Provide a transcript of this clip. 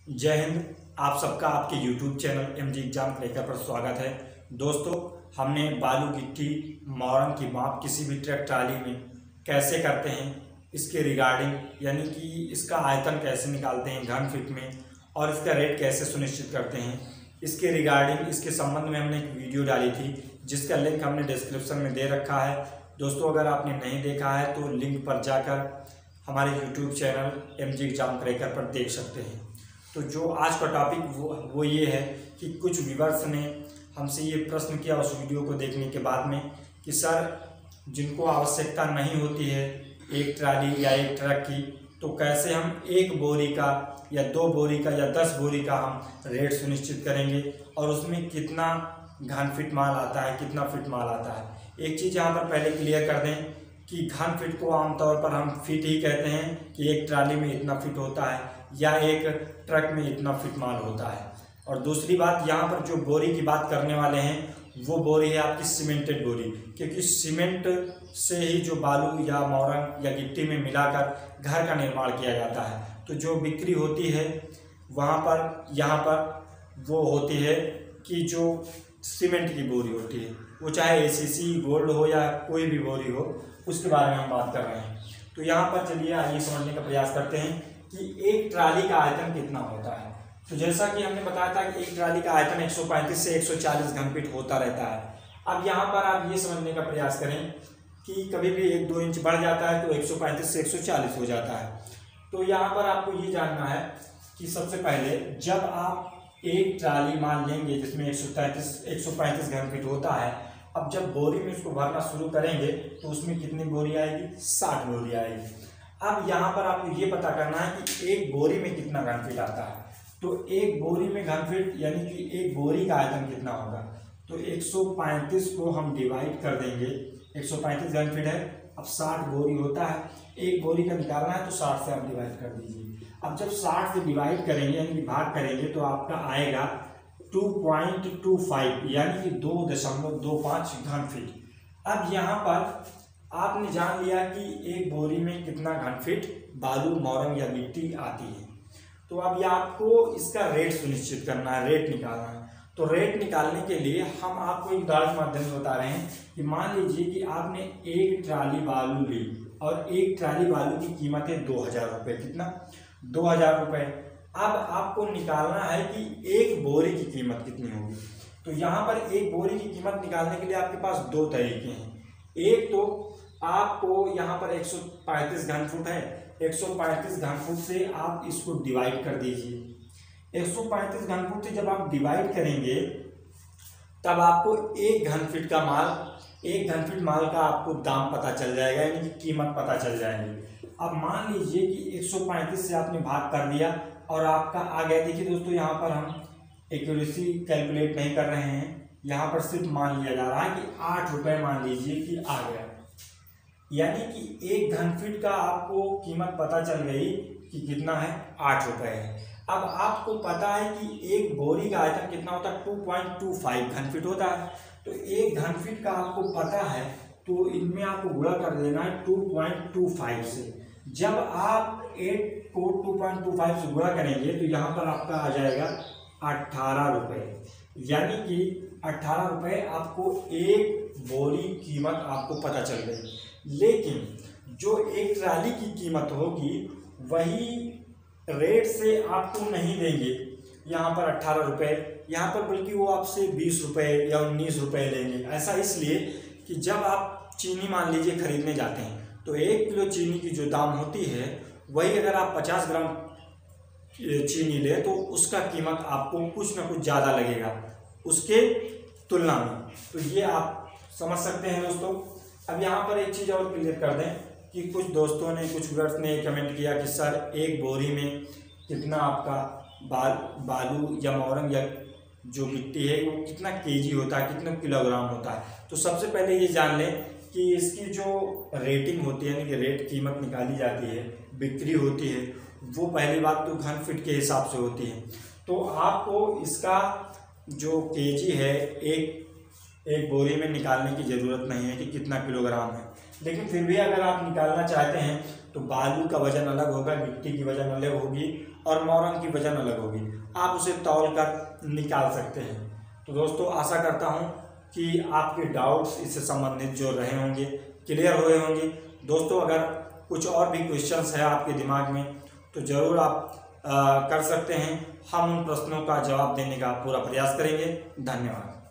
जय हिंद। आप सबका आपके YouTube channel MG exam cracker पर स्वागत है। दोस्तों, हमने बालू गिट्टी मौरंग की माप किसी भी ट्रक ट्राली में कैसे करते हैं, इसके रिगार्डिंग यानी कि इसका आयतन कैसे निकालते हैं घन फीट में और इसका रेट कैसे सुनिश्चित करते हैं, इसके रिगार्डिंग इसके संबंध में हमने एक वीडियो डाली थी जिसका लिंक हमने डिस्क्रिप्शन में दे रखा है। दोस्तों, अगर आपने नहीं देखा है तो लिंक पर जाकर हमारे YouTube channel MG exam cracker पर देख सकते हैं। तो जो आज का टॉपिक वो ये है कि कुछ व्यूअर्स ने हमसे ये प्रश्न किया उस वीडियो को देखने के बाद में कि सर, जिनको आवश्यकता नहीं होती है एक ट्राली या एक ट्रक की, तो कैसे हम एक बोरी का या 2 बोरी का या 10 बोरी का हम रेट सुनिश्चित करेंगे और उसमें कितना घन फीट माल आता है, कितना फीट माल आता है। एक चीज़ यहाँ पर पहले क्लियर कर दें कि घन फीट को आमतौर पर हम फीट ही कहते हैं कि एक ट्राली में इतना फीट होता है या एक ट्रक में इतना फीट माल होता है। और दूसरी बात, यहाँ पर जो बोरी की बात करने वाले हैं वो बोरी है आपकी सीमेंटेड बोरी, क्योंकि सीमेंट से ही जो बालू या मौरंग या गिट्टी में मिलाकर घर का निर्माण किया जाता है। तो जो बिक्री होती है वहाँ पर यहाँ पर वो होती है कि जो सीमेंट की बोरी होती है, वो चाहे ACC गोल्ड हो या कोई भी बोरी हो, उसके बारे में हम बात कर रहे हैं। तो यहाँ पर चलिए आइए समझने का प्रयास करते हैं कि एक ट्राली का आयतन कितना होता है। तो जैसा कि हमने बताया था कि एक ट्राली का आयतन 135 से 140 घन फीट होता रहता है। अब यहाँ पर आप ये समझने का प्रयास करें कि कभी भी 1-2 इंच बढ़ जाता है तो 135 से 140 हो जाता है। तो यहाँ पर आपको ये जानना है कि सबसे पहले जब आप एक ट्राली मान लेंगे जिसमें 135 घन फीट होता है, अब जब बोरी में उसको भरना शुरू करेंगे तो उसमें कितनी बोरी आएगी? 60 बोरी आएगी। अब यहाँ पर आपको ये पता करना है कि एक बोरी में कितना घन फीट आता है। तो एक बोरी में घन फीट यानी कि एक बोरी का आयतन कितना होगा, तो 135 को हम डिवाइड कर देंगे। 135 घन फीट है, अब 60 बोरी होता है, एक बोरी का निकालना है तो 60 से आप डिवाइड कर दीजिए। अब जब 60 से डिवाइड करेंगे यानी कि भाग करेंगे तो आपका आएगा 2.25 यानी कि 2.25 घन फीट। अब यहाँ पर आपने जान लिया कि एक बोरी में कितना घन फीट बालू मौरंग या मिट्टी आती है। तो अब ये आपको इसका रेट सुनिश्चित करना है, रेट निकालना है। तो रेट निकालने के लिए हम आपको एक उदाहरण के माध्यम से बता रहे हैं कि मान लीजिए कि आपने एक ट्राली बालू ली और एक ट्राली बालू की कीमत है 2000 रुपये। कितना? 2000 रुपये। अब आपको निकालना है कि एक बोरी की कीमत कितनी होगी। तो यहाँ पर एक बोरी की कीमत निकालने के लिए आपके पास 2 तरीके हैं। एक तो आपको यहाँ पर 135 घन फुट है, 135 घन फुट से आप इसको डिवाइड कर दीजिए। 135 घन फुट से जब आप डिवाइड करेंगे तब आपको एक घन फीट का माल का आपको दाम पता चल जाएगा, यानी कि कीमत पता चल जाएगी। अब मान लीजिए कि 135 से आपने भाग कर दिया और आपका आ गया। देखिए दोस्तों, यहाँ पर हम एक्यूरेसी कैलकुलेट नहीं कर रहे हैं, यहाँ पर सिर्फ मान लिया जा रहा है कि 8 रुपये मान लीजिए कि आ गया, यानी कि एक घन फीट का आपको कीमत पता चल गई कि कितना है, 8 रुपये है। अब आपको पता है कि एक बोरी का आयतन कितना होता है, 2.25 घन फीट होता है। तो एक घन फीट का आपको पता है तो इनमें आपको गुणा कर देना है 2.25 से। जब आप 8 को 2.25 से गुणा करेंगे तो यहाँ पर आपका आ जाएगा 18 रुपये, यानी कि 18 रुपये आपको एक बोरी कीमत आपको पता चल गई। लेकिन जो एक ट्राली की कीमत होगी वही रेट से आपको नहीं देंगे यहाँ पर 18 रुपये, यहाँ पर बल्कि वो आपसे 20 रुपये या 19 रुपये लेंगे। ऐसा इसलिए कि जब आप चीनी मान लीजिए खरीदने जाते हैं तो 1 किलो चीनी की जो दाम होती है वही अगर आप 50 ग्राम चीनी ले तो उसका कीमत आपको कुछ ना कुछ ज़्यादा लगेगा उसके तुलना में। तो ये आप समझ सकते हैं दोस्तों। अब यहाँ पर एक चीज़ और क्लियर कर दें कि कुछ दोस्तों ने, कुछ व्यूअर्स ने कमेंट किया कि सर, एक बोरी में कितना आपका बालू या मौरंग या जो मिट्टी है वो कितना केजी होता है, कितना किलोग्राम होता है। तो सबसे पहले ये जान लें कि इसकी जो रेटिंग होती है, यानी कि रेट कीमत निकाली जाती है, बिक्री होती है, वो पहली बात तो घन फीट के हिसाब से होती है। तो आपको इसका जो केजी है एक बोरी में निकालने की ज़रूरत नहीं है कि कितना किलोग्राम है, लेकिन फिर भी अगर आप निकालना चाहते हैं तो बालू का वजन अलग होगा, गिट्टी की वजन अलग होगी और मोरंग की वजन अलग होगी। आप उसे तौल कर निकाल सकते हैं। तो दोस्तों आशा करता हूँ कि आपके डाउट्स इससे संबंधित जो रहे होंगे क्लियर हुए होंगे। दोस्तों अगर कुछ और भी क्वेश्चंस है आपके दिमाग में तो ज़रूर आप कर सकते हैं। हम उन प्रश्नों का जवाब देने का पूरा प्रयास करेंगे। धन्यवाद।